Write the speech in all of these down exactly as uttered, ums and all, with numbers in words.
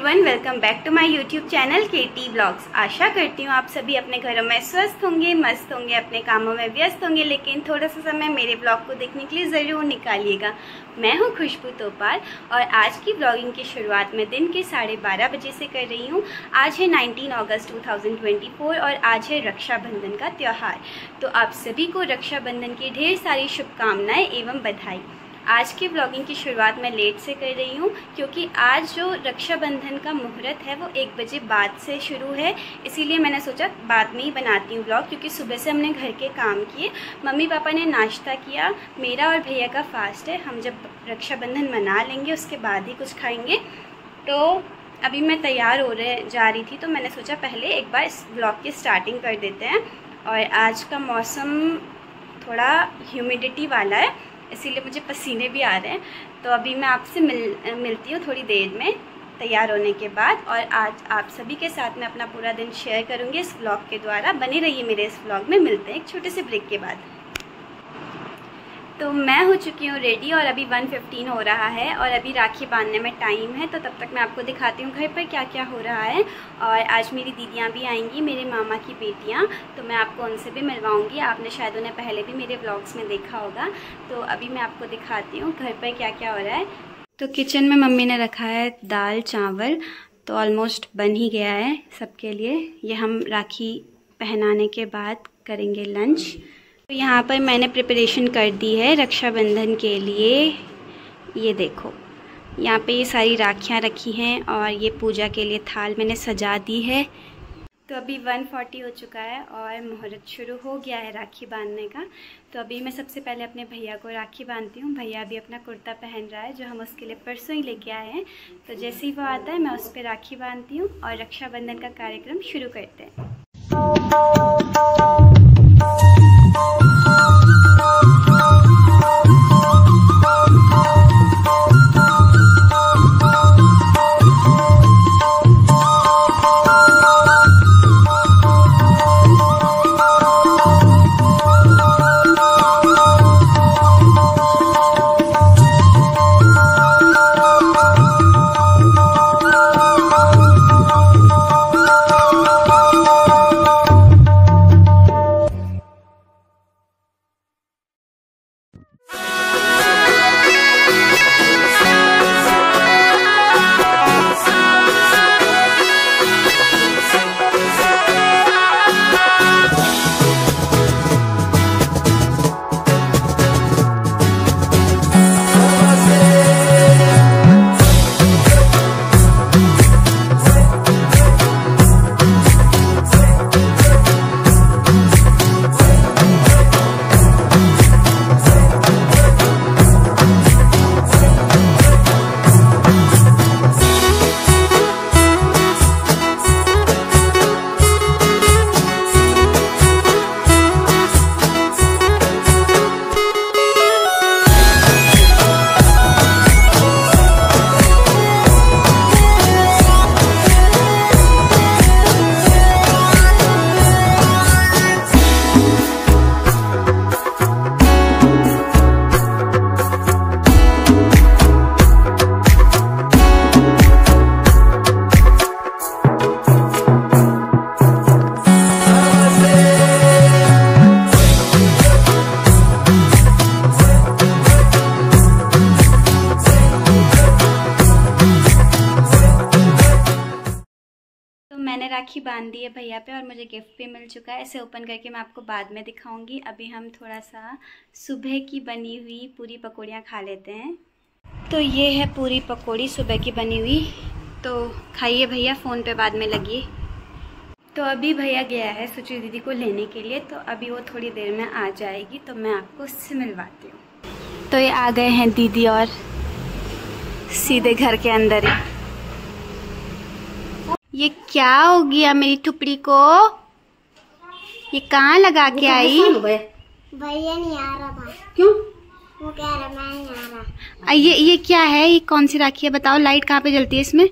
Everyone, welcome back to my YouTube channel KT blogs. आशा करती हूँ आप सभी अपने घरों में स्वस्थ होंगे, मस्त होंगे, अपने कामों में व्यस्त होंगे, लेकिन थोड़ा सा समय मेरे ब्लॉग को देखने के लिए ज़रूर निकालिएगा। मैं हूँ खुशबू तोपाल और आज की ब्लॉगिंग की शुरुआत मैं दिन के साढ़े बारह बजे से कर रही हूँ। आज है नाइनटीन अगस्त टू थाउजेंड ट्वेंटी फोर और आज है रक्षाबंधन का त्यौहार। तो आप सभी को रक्षाबंधन की ढेर सारी शुभकामनाएँ एवं बधाई। आज की ब्लॉगिंग की शुरुआत मैं लेट से कर रही हूँ क्योंकि आज जो रक्षाबंधन का मुहूर्त है वो एक बजे बाद से शुरू है, इसीलिए मैंने सोचा बाद में ही बनाती हूँ ब्लॉग। क्योंकि सुबह से हमने घर के काम किए, मम्मी पापा ने नाश्ता किया, मेरा और भैया का फास्ट है। हम जब रक्षाबंधन मना लेंगे उसके बाद ही कुछ खाएंगे। तो अभी मैं तैयार हो रहे जा रही थी तो मैंने सोचा पहले एक बार इस ब्लॉग की स्टार्टिंग कर देते हैं। और आज का मौसम थोड़ा ह्यूमिडिटी वाला है, इसीलिए मुझे पसीने भी आ रहे हैं। तो अभी मैं आपसे मिल मिलती हूँ थोड़ी देर में तैयार होने के बाद। और आज आप सभी के साथ मैं अपना पूरा दिन शेयर करूँगी इस व्लॉग के द्वारा। बने रहिए मेरे इस व्लॉग में। मिलते हैं एक छोटे से ब्रेक के बाद। तो मैं हो चुकी हूँ रेडी और अभी वन फिफ्टीन हो रहा है और अभी राखी बांधने में टाइम है। तो तब तक मैं आपको दिखाती हूँ घर पर क्या क्या हो रहा है। और आज मेरी दीदियाँ भी आएंगी, मेरे मामा की बेटियाँ, तो मैं आपको उनसे भी मिलवाऊँगी। आपने शायद उन्हें पहले भी मेरे व्लॉग्स में देखा होगा। तो अभी मैं आपको दिखाती हूँ घर पर क्या क्या हो रहा है। तो किचन में मम्मी ने रखा है दाल चावल, तो ऑलमोस्ट बन ही गया है सबके लिए। ये हम राखी पहनाने के बाद करेंगे लंच। तो यहाँ पर मैंने प्रिपरेशन कर दी है रक्षाबंधन के लिए। ये देखो, यहाँ पे ये सारी राखियाँ रखी हैं और ये पूजा के लिए थाल मैंने सजा दी है। तो अभी वन फोर्टी हो चुका है और मुहूर्त शुरू हो गया है राखी बांधने का। तो अभी मैं सबसे पहले अपने भैया को राखी बांधती हूँ। भैया भी अपना कुर्ता पहन रहा है जो हम उसके लिए परसों ही लेके आए हैं। तो जैसे ही वो आता है मैं उस पर राखी बांधती हूँ और रक्षाबंधन का कार्यक्रम शुरू करते हैं। मैंने राखी बांध दी है भैया पे और मुझे गिफ्ट भी मिल चुका है। इसे ओपन करके मैं आपको बाद में दिखाऊंगी। अभी हम थोड़ा सा सुबह की बनी हुई पूरी पकौड़ियाँ खा लेते हैं। तो ये है पूरी पकौड़ी सुबह की बनी हुई, तो खाइए भैया, फ़ोन पे बाद में लगिए। तो अभी भैया गया है सुचि दीदी को लेने के लिए, तो अभी वो थोड़ी देर में आ जाएगी तो मैं आपको उससे मिलवाती हूँ। तो ये आ गए हैं दीदी और सीधे घर के अंदर ही। ये क्या हो गया मेरी टुकड़ी को? ये कहाँ लगा के आई? भैया नहीं आ रहा था। क्यों? वो कह रहा मैं नहीं आ रहा। ये ये क्या है? ये कौन सी राखी है बताओ? लाइट कहाँ पे जलती है इसमें?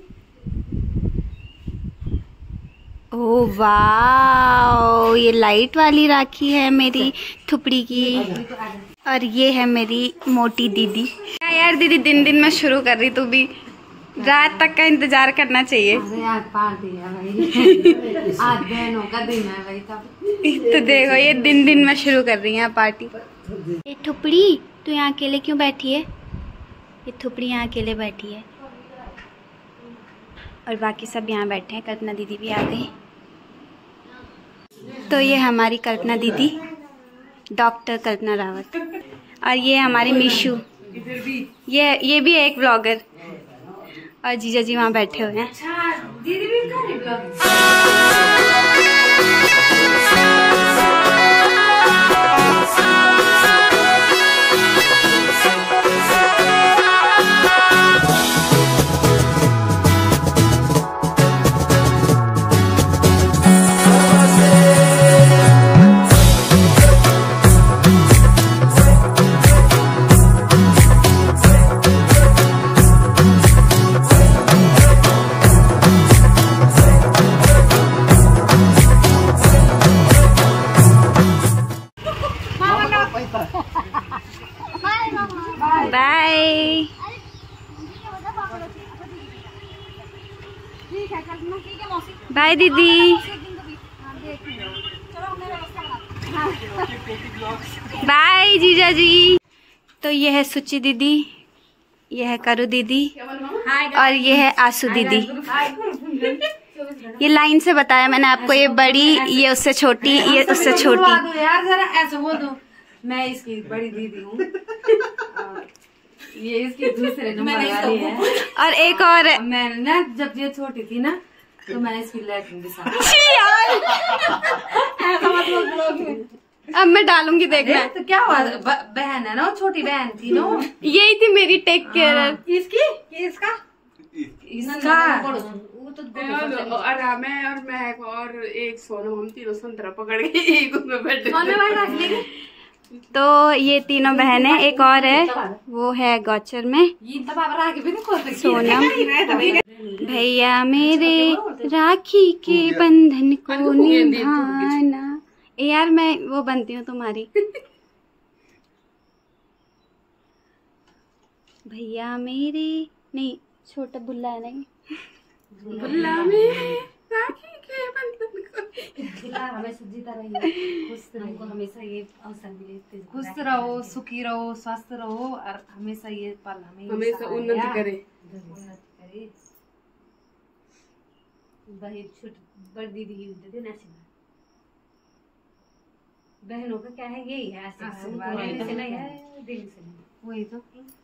ओह वाह, ये लाइट वाली राखी है मेरी थुपड़ी की। और ये है मेरी मोटी दीदी। क्या यार दीदी दिन दिन में शुरू कर रही तू भी। रात तक का इंतजार करना चाहिए। अरे आज पार्टी है भाई, आज बहनों का दिन है भाई। तब तो देखो ये दिन दिन में शुरू कर रही है पार्टी। ये थुपड़ी तू यहाँ अकेले क्यों बैठी है? ये थुपड़ी यहाँ अकेले बैठी है और बाकी सब यहाँ बैठे हैं। कल्पना दीदी भी आ गई। तो ये हमारी कल्पना दीदी, डॉक्टर कल्पना रावत, और ये हमारी मीशू, ये ये भी है एक ब्लॉगर, और जीजा जी वहाँ बैठे हुए हैं। दीदी भी कर रही ब्लॉग। बाय। बाय दीदी। बाय जीजा जी। तो ये है सुची दीदी, ये है करू दीदी, और ये है आसू दीदी। ये लाइन से बताया मैंने आपको, ये बड़ी, ये उससे छोटी, ये उससे छोटी। यार जरा ऐसे बोल दो, मैं इसकी बड़ी दीदी हूँ, ये इसकी दूसरे नंबर वाली है, और एक और मैंने ना जब ये छोटी थी ना तो मैंने इसकी लैट्रिन भी साफ। अब मैं डालूंगी, देखना। तो क्या हुआ, बहन है ना, छोटी बहन थी ना, यही थी मेरी टेक केयर। इसकी इसका इसका और मैं और महक और एक सोनम, हम तीनों संतरा पकड़ के एक उसमें बैठे। तो ये तीनों बहनें, एक और है वो है गौचर में सोनम। भैया मेरे राखी के बंधन को निभाना। ए यार मैं वो बनती हूँ तुम्हारी। भैया मेरे, नहीं छोटा बुल्ला है, नहीं बुल्ला मेरे राखी के बंधन को। हमेशा जीता रहिए, खुश हमको हमेशा ये अवसर मिले, खुश रहो, सुखी रहो, स्वस्थ रहो, और हमेशा ये पल हमें हमेशा उन्नति करे। करे बड़ी छोटी बड़ी दीदी ही होती थी, बहनों का क्या है, यही है आशीर्वाद, से नहीं है दिल से नहीं, वही तो।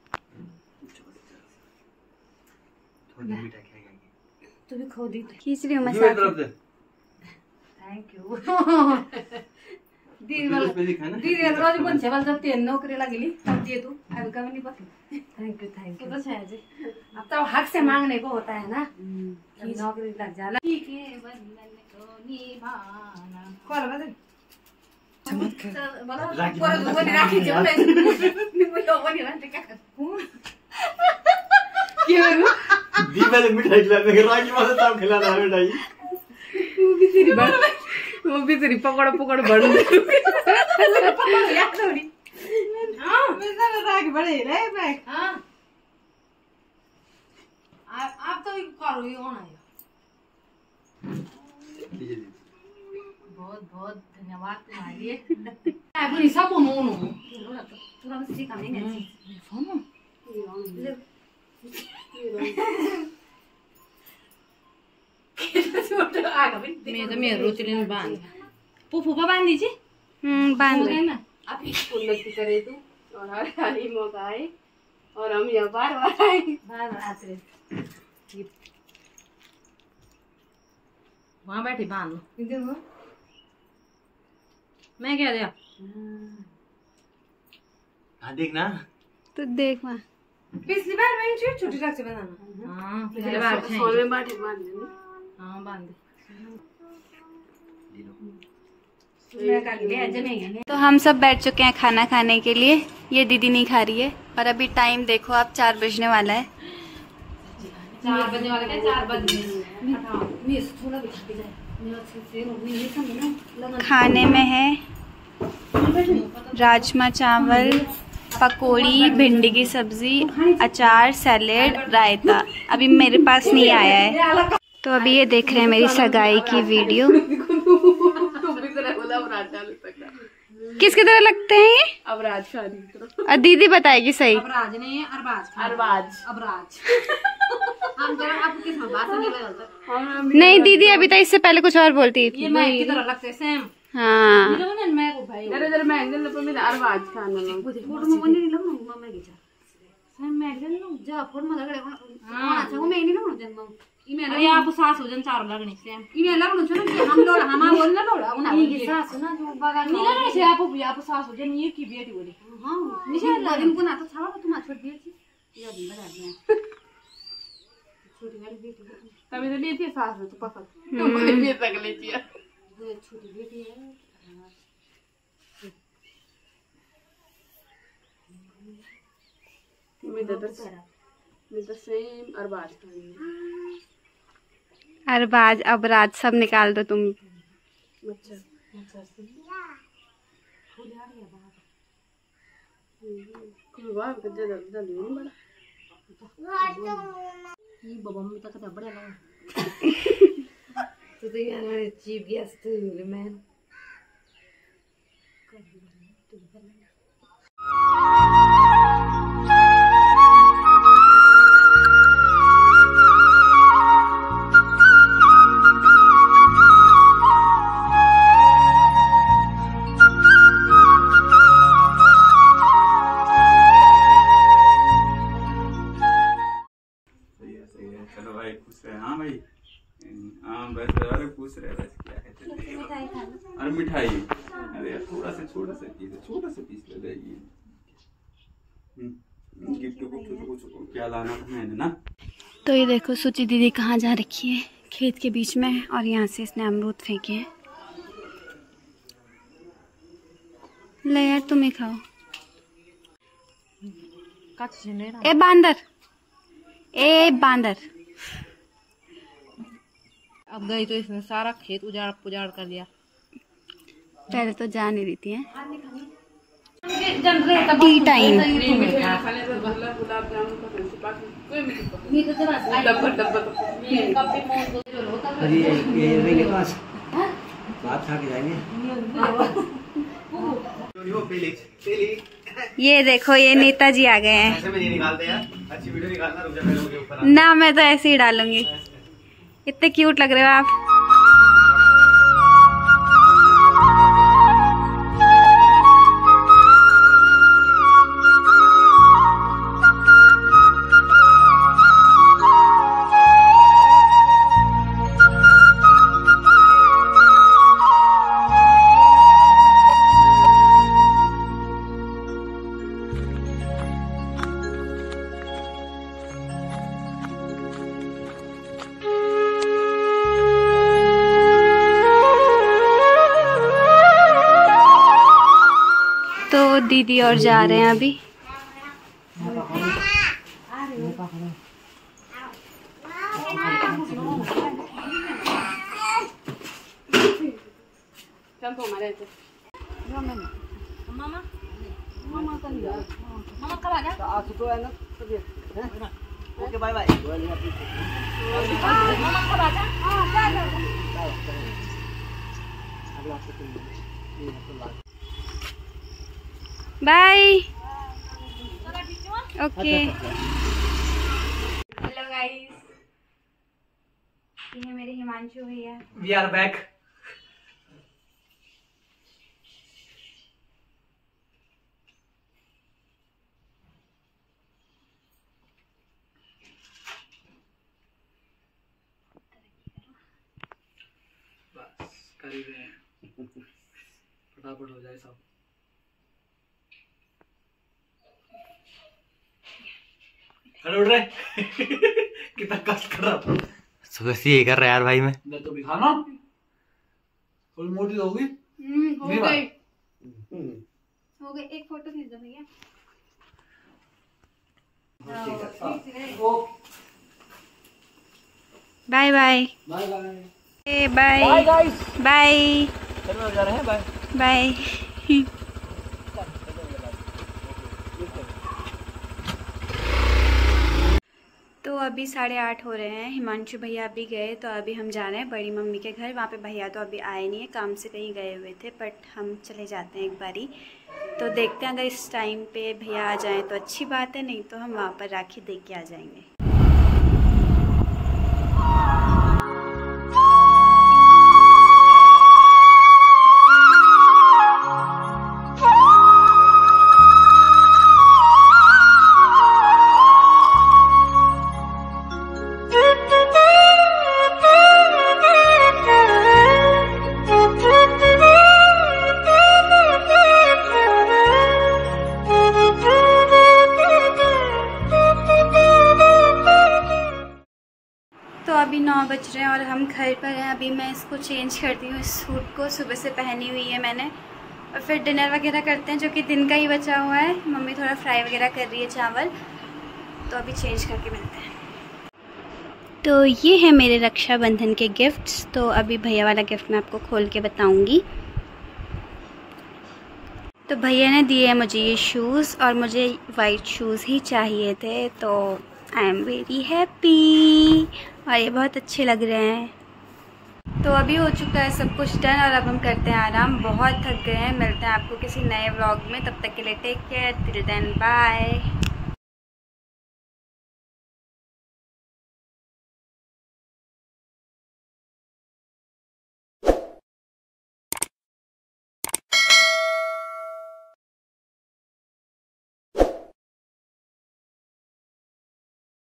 तू भी खो दी, खींच रही हूँ मैं साथ। थैंक यू दीदी। दीदी रोज बन से वाल जब तेन नौकरी लगेली तब दिए तू, अभी कभी नहीं पता। Thank you thank you. तो शायद जी अब तो हक से मांगने को होता है ना, कि नौकरी लग जाला। ठीक है बंधन को निभाना। कॉल बदल चमत्कार बोला कोई वो नहीं राखी जो मैं नहीं वो लोग नहीं रहते क्या करूं। क्यों दीवार में मिठाई खिलाने के राखी वाला तब खिलाना है मिठाई। वो भी तेरी बड़ वो भी तेरी पकड़ पकड़ बढ़ याद थोड़ी। हां मैं तो राखी बड़े रे बैग। हां आप आप तो करो ही होना है। बहुत बहुत धन्यवाद तुम्हारे। अभी सब मोनो तुरंत सीखा नहीं है फोन मैं तो मेरे रोचले में बांध पुफू पर बांध दीजिए। हम्म बांध दे ना। आप उन्नति करे तू, और हर हाली मौका आए, और हम यहाँ बार बार आए, बार बार आते रहे। वहाँ बैठी बांध लो। मैं क्या दिया? हाँ देखना तो देख वहाँ पिछली बार मैंने छोटी छोटी रख से बनाना। हाँ पिछली बार फोन में बांध बांध देना। हाँ बांध दे। तो हम सब बैठ चुके हैं खाना खाने के लिए। ये दीदी नहीं खा रही है, और अभी टाइम देखो आप, चार बजने वाला है। चार बजने वाला क्या, चार बजने। खाने में है राजमा चावल, पकौड़ी, भिंडी की सब्जी, अचार, सैलेड, रायता। अभी मेरे पास नहीं आया है। तो अभी ये देख रहे हैं मेरी सगाई की वीडियो। किसकी तरह लगते हैं ये? अबराज शादी। और दीदी बताएगी सही। अबराज नहीं, अरबाज। अरबाज। अबराज। हम जरा आपको किस में बात नहीं बदलता। नहीं दीदी, अभी तो इससे पहले कुछ और बोलती थी। ये मैं की तरह लगते हैं सेम। हाँ मैं को भाई जरा जरा मैं एकदम तो मेरा अरबाज खाना ना फोटो में नहीं लगना हूं मैं गिचा सेम मैं एकदम लो जा फोटो में लगड़े हां अच्छा वो मैं नहीं लगना जन्म ई में आप सास हो जन चार लगनी सेम ई में लगनो छ ना हम लोग हम बोल ना लोड़ा उना ये सास ना जो बगा नहीं लगने से आप आप सास हो जन ये की बेटी बोली हां निशा दिन को ना तो छावा तुम छोड़ दिए थी या दिन लगा दिया छोटी वाली बेटी तभी तो लिए थी सास तो पसंद तो मुझे ये तक ले दिया छोटी बेटी है मैं तो मैं तो सेम अरबाज खानी अरबाज अबराज सब निकाल दो तुम। अच्छा अच्छा फूल आ गया बाहर कोई बात कर दे दे नहीं बड़ा ये बाबा मम्मी तक तो बड़ा लगा तो ये हमारे चीफ गेस्ट थे मैन अरे मिठाई, अरे थोड़ा सा छोटा सा पीस छोटा सा पीस ले जाइए। गिफ्ट को कुछ क्या लाना था मैंने ना। तो ये देखो सुची दीदी कहाँ जा रखी है, खेत के बीच में, और यहाँ से इसने अमरूद फेंके हैं। ले यार तुम ही खाओ। ए बांदर, ए बांदर। अब गई तो इसने सारा खेत उजाड़ पुजाड़ कर दिया। पहले तो जा नहीं रही थी हैं। T time. गुलाब जामुन कोई डब्बा डब्बा अरे ये मेरे पास बात खा के जाएंगे। ये देखो ये नेताजी आ गए हैं। ऐसे में नहीं निकालते यार, अच्छी वीडियो निकालना, रुक जा मैं लोगों के ऊपर। ना मैं तो ऐसे ही डालूंगी। इतने क्यूट लग रहे हो आप। तो दीदी और जा रहे हैं अभी। चल तो हमारे मामा मामा कल मामा कब आ गया? आ चुका है ना तभी हैं। Okay bye bye. मामा कब आ गया? हां जा जा अगला हफ्ते बाय। ओके हेलो गाइस, ये है मेरे हिमांशु भैया। We are back. बस कर ही रहे हैं, फटाफट हो जाए सब। उड़ रहे कितना कष्ट कर रहा सुबह से यही कर रहा है यार भाई। मैं मैं तो भी खाना फुल मोटी हो गई। हो गई हो गई। एक फोटो खींच दो भैया। बाय बाय बाय बाय ए बाय गाइस। बाय चलो जा रहे हैं। Bye bye. अभी साढ़े आठ हो रहे हैं, हिमांशु भैया अभी गए, तो अभी हम जा रहे हैं बड़ी मम्मी के घर। वहाँ पे भैया तो अभी आए नहीं है, काम से कहीं गए हुए थे, बट हम चले जाते हैं एक बारी। तो देखते हैं अगर इस टाइम पे भैया आ जाएं तो अच्छी बात है, नहीं तो हम वहाँ पर राखी दे के आ जाएंगे। तो अभी नौ बज रहे हैं और हम घर पर हैं। अभी मैं इसको चेंज करती हूँ, इस सूट को सुबह से पहनी हुई है मैंने, और फिर डिनर वगैरह करते हैं जो कि दिन का ही बचा हुआ है। मम्मी थोड़ा फ्राई वगैरह कर रही है चावल, तो अभी चेंज करके मिलते हैं। तो ये है मेरे रक्षाबंधन के गिफ्ट्स। तो अभी भैया वाला गिफ्ट मैं आपको खोल के बताऊँगी। तो भैया ने दिए हैं मुझे ये शूज़, और मुझे वाइट शूज़ ही चाहिए थे, तो आई एम वेरी हैप्पी, और ये बहुत अच्छे लग रहे हैं। तो अभी हो चुका है सब कुछ डन, और अब हम करते हैं आराम, बहुत थक गए हैं। मिलते हैं आपको किसी नए व्लॉग में, तब तक के लिए take care, till then bye.